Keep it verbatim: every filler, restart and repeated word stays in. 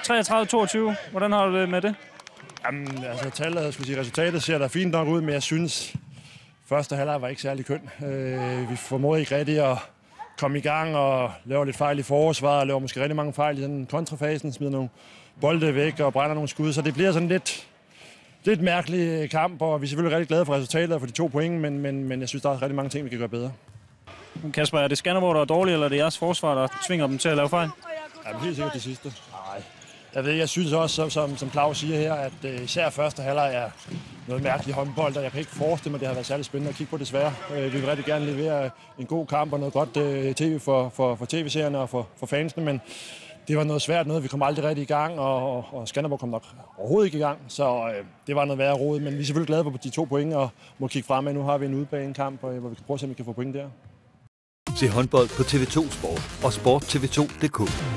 treogtredive toogtyve. Hvordan har du det med det? Jamen, altså tallet, jeg skulle sige, resultatet ser da fint nok ud, men jeg synes, første halvleg var ikke særlig køn. Øh, vi formåede ikke rigtig at komme i gang og lave lidt fejl i forsvaret, og laver måske rigtig mange fejl i den kontrafasen, smider nogle bolde væk og brænder nogle skud, så det bliver sådan lidt, lidt mærkelig kamp, og vi er selvfølgelig rigtig glade for resultatet og for de to point, men, men, men jeg synes, der er rigtig mange ting, vi kan gøre bedre. Kasper, er det Skanderborg, der er dårligt, eller er det jeres forsvar, der tvinger dem til at lave fejl? Jamen, helt sikkert det sidste. Nej. Jeg ved, jeg synes også, som, som Claus siger her, at uh, især første halvleg er noget mærkeligt håndbold, og jeg kan ikke forestille mig, at det har været særlig spændende at kigge på, desværre. Uh, vi vil rigtig gerne levere en god kamp og noget godt uh, tv for, for, for tv-seerne og for, for fansene, men det var noget svært noget. Vi kom aldrig rigtig i gang, og, og, og Skanderborg kom nok overhovedet ikke i gang, så uh, det var noget værre rod, men vi er selvfølgelig glade for de to point og må kigge fremad. Nu har vi en udbanekamp, hvor vi kan prøve at se, om vi kan få point der. Se håndbold på T V to Sport og Sport T V to punktum d k.